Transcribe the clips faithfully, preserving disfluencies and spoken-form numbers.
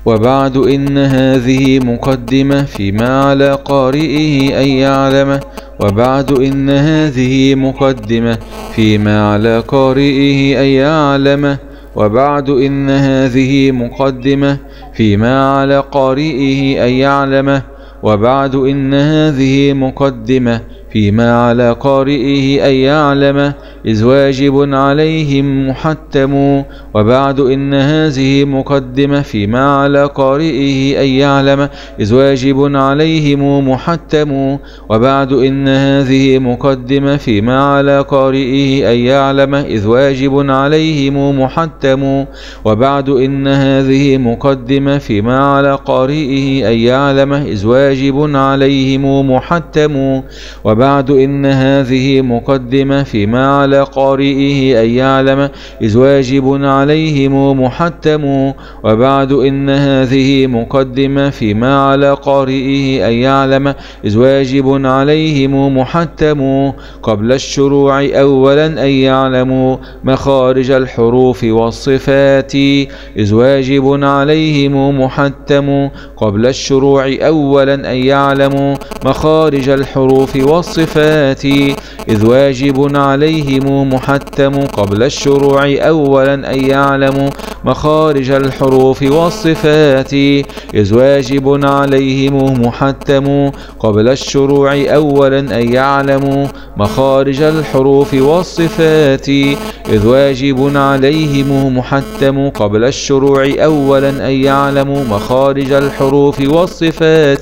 وبعد إن هذه مقدمة فيما على قارئه أن يعلمه وبعد إن هذه مقدمة فيما على قارئه أن يعلمه وبعد إن هذه مقدمة فيما على قارئه أن يعلمه وبعد إن هذه مقدمة فيما على قارئه أن يعلمه إذ واجب عليهم محتم وبعد إن هذه مقدمة فيما على قارئه أن يعلمه إذ واجب عليهم محتم وبعد إن هذه مقدمة فيما على قارئه أن يعلمه إذ واجب عليهم محتم وبعد إن هذه مقدمة فيما على قارئه أن يعلمه إذ واجب عليهم محتم وبعد إن هذه مقدمة فيما على قارئه أن يعلم إذ واجب عليهم محتم وبعد إن هذه مقدمة فيما على قارئه أن يعلم إذ واجب عليهم محتم قبل الشروع أولا أن يعلموا مخارج الحروف والصفات إذ واجب عليهم محتم قبل الشروع أولا أن يعلموا مخارج الحروف والصفات الصفات إذ واجب عليهم محتم قبل الشروع أولا أن يعلموا مخارج الحروف والصفات إذ واجب عليهم محتم قبل الشروع أولا أن يعلموا مخارج الحروف والصفات إذ واجب عليهم محتم قبل الشروع أولا أن يعلموا مخارج الحروف والصفات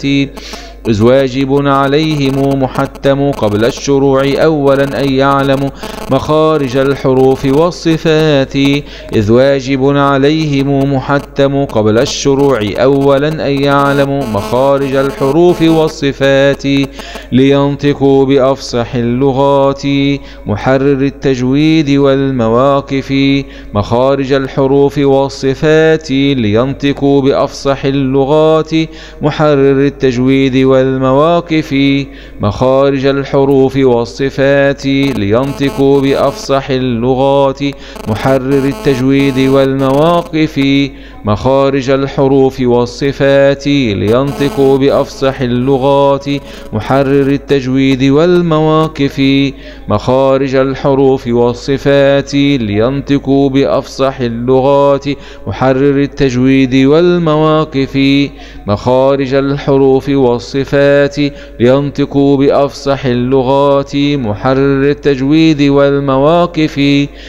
إذ واجب عليهم محتم قبل الشروع أولا أن يعلموا مخارج الحروف والصفات إذ واجب عليهم محتم قبل الشروع أولا أن يعلموا مخارج الحروف والصفات لينطقوا بأفصح اللغات محرر التجويد والمواقف مخارج الحروف والصفات لينطقوا بأفصح اللغات محرر التجويد والمواقف مخارج الحروف والصفات لينطقوا بأفصح اللغات محرر التجويد والمواقف مخارج الحروف والصفات لينطقوا بأفصح اللغات محرر التجويد والمواقف مخارج الحروف والصفات لينطقوا بأفصح اللغات محرر التجويد والمواقف مخارج الحروف والصفات لينطقوا بأفصح اللغات محرر التجويد والمواقف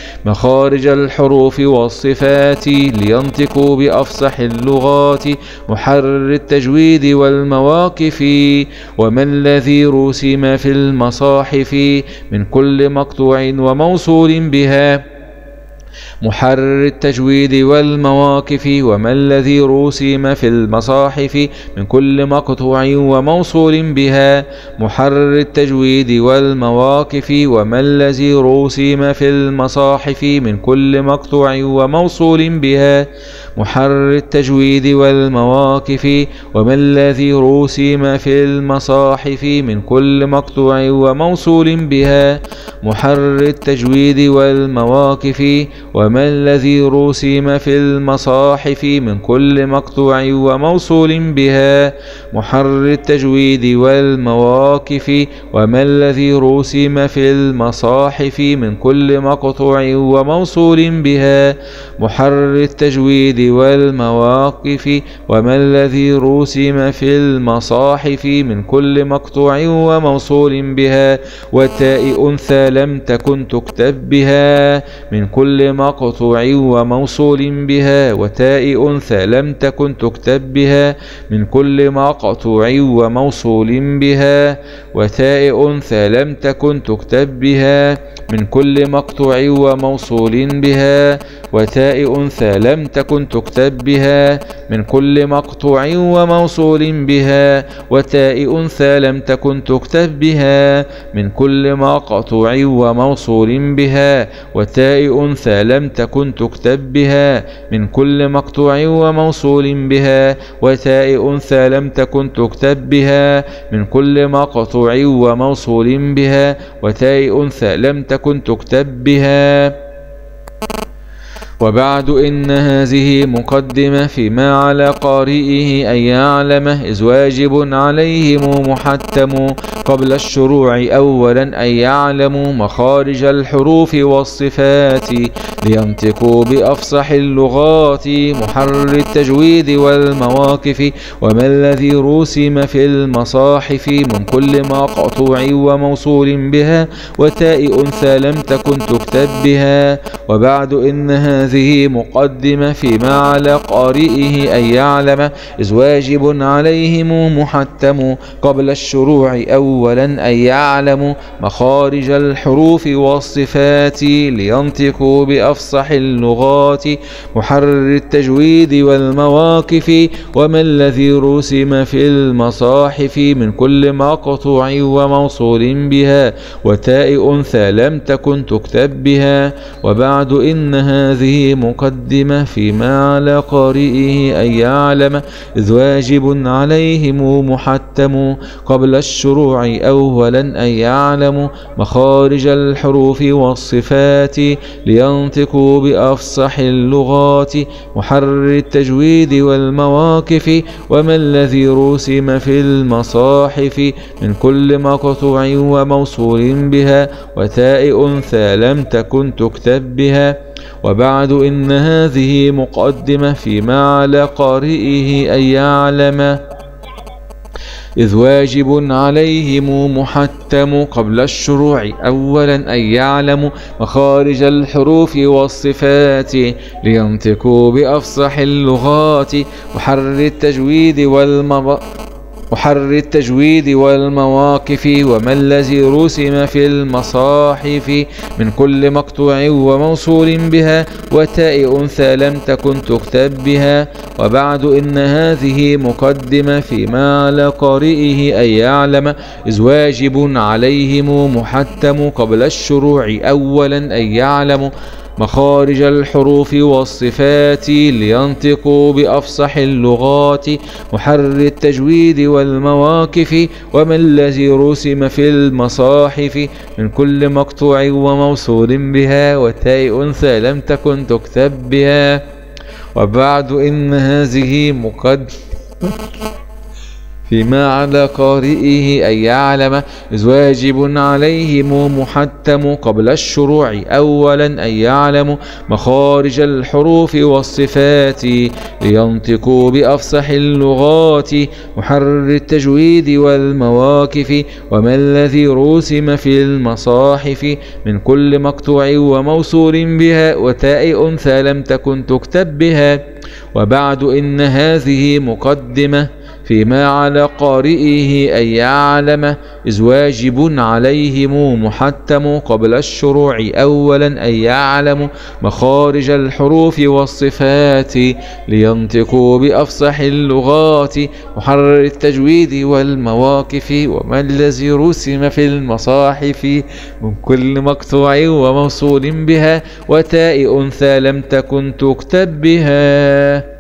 مخارج الحروف والصفات لينطقوا بأفصح اللغات محرر التجويد والمواقف وما الذي رسم في المصاحف من كل مقطوع وموصول بها محرر التجويد والمواقف وما الذي رسم في المصاحف من كل مقطوع وموصول بها محرر التجويد والمواقف وما الذي رسم في المصاحف من كل مقطوع وموصول بها محرر التجويد والمواقف وما الذي رسم في المصاحف من كل مقطوع وموصول بها محرر التجويد والمواقف وما الذي رسم في المصاحف من كل مقطوع وموصول بها محرر التجويد والمواقف وما الذي رسم في المصاحف من كل مقطوع وموصول بها محرر التجويد والمواقف وما الذي رسم في المصاحف من كل مقطوع وموصول بها وتاء أنثى لم تكن تكتب بها من كل مقطوع وموصول بها وتاء أنثى لم تكن تكتب بها من كل مقطوع وموصول بها وتاء أنثى لم تكن تكتب بها من كل مقطوع وموصول بها وتاء أنثى لم تكن تكتب بها من كل مقطوع وموصول بها وتاء أنثى لم تكن تكتب بها من كل مقطوع وموصول بها وتاء أنثى لم تكن تكتب بها من كل مقطوع وموصول بها وتاء أنثى لم تكن تكتب بها من كل مقطوع وموصول بها وتاء أنثى لم تكن تكتب بها وبعد إن هذه مقدمة فيما على قارئه أن يعلمه، إذ واجب عليهم محتم قبل الشروع أولا أن يعلموا مخارج الحروف والصفات لينطقوا بأفصح اللغات محرر التجويد والمواقف، وما الذي رسم في المصاحف من كل مقطوع وموصول بها وتاء أنثى لم تكن تكتب بها. وبعد إن هذه مقدمة فيما على قارئه أن يعلم، إذ واجب عليهم محتم قبل الشروع أولا أن يعلموا مخارج الحروف والصفات لينطقوا بأفصح اللغات محرر التجويد والمواقف، وما الذي رسم في المصاحف من كل مقطوع وموصول بها وتاء أنثى لم تكن تكتب بها. وبعد إن هذه مقدمة فيما على قارئه أن يعلم، إذ واجب عليهم محتم قبل الشروع أولا أن يعلموا مخارج الحروف والصفات لينطقوا بأفصح اللغات محرر التجويد والمواقف، وما الذي رسم في المصاحف من كل مقطوع وموصول بها وتاء أنثى لم تكن تكتب بها. وبعد إن هذه مقدمة فيما على قارئه أن يعلم، إذ واجب عليهم محتم قبل الشروع أولا أن يعلموا مخارج الحروف والصفات لينطقوا بأفصح اللغات محرر التجويد والمواقف محرر التجويد والمواقف، وما الذي رسم في المصاحف من كل مقطوع وموصول بها وتاء أنثى لم تكن تكتب بها. وبعد إن هذه مقدمة فيما على قارئه أن يعلم، إذ واجب عليهم محتم قبل الشروع أولا أن يعلموا مخارج الحروف والصفات لينطقوا بأفصح اللغات محرر التجويد والمواقف، وما الذي رسم في المصاحف من كل مقطوع وموصول بها وتاء أنثى لم تكن تكتب بها. وبعد إن هذه مقدمة فيما على قارئه أن يعلم، إذ واجب عليهم محتم قبل الشروع أولا أن يعلموا مخارج الحروف والصفات لينطقوا بأفصح اللغات محرر التجويد والمواقف، وما الذي رسم في المصاحف من كل مقطوع وموصول بها وتاء أنثى لم تكن تكتب بها. وبعد إن هذه مقدمة فيما على قارئه أن يعلم، إذ واجب عليهم محتم قبل الشروع أولا أن يعلموا مخارج الحروف والصفات لينطقوا بأفصح اللغات محرر التجويد والمواقف، وما الذي رسم في المصاحف من كل مقطوع وموصول بها وتاء أنثى لم تكن تكتب بها.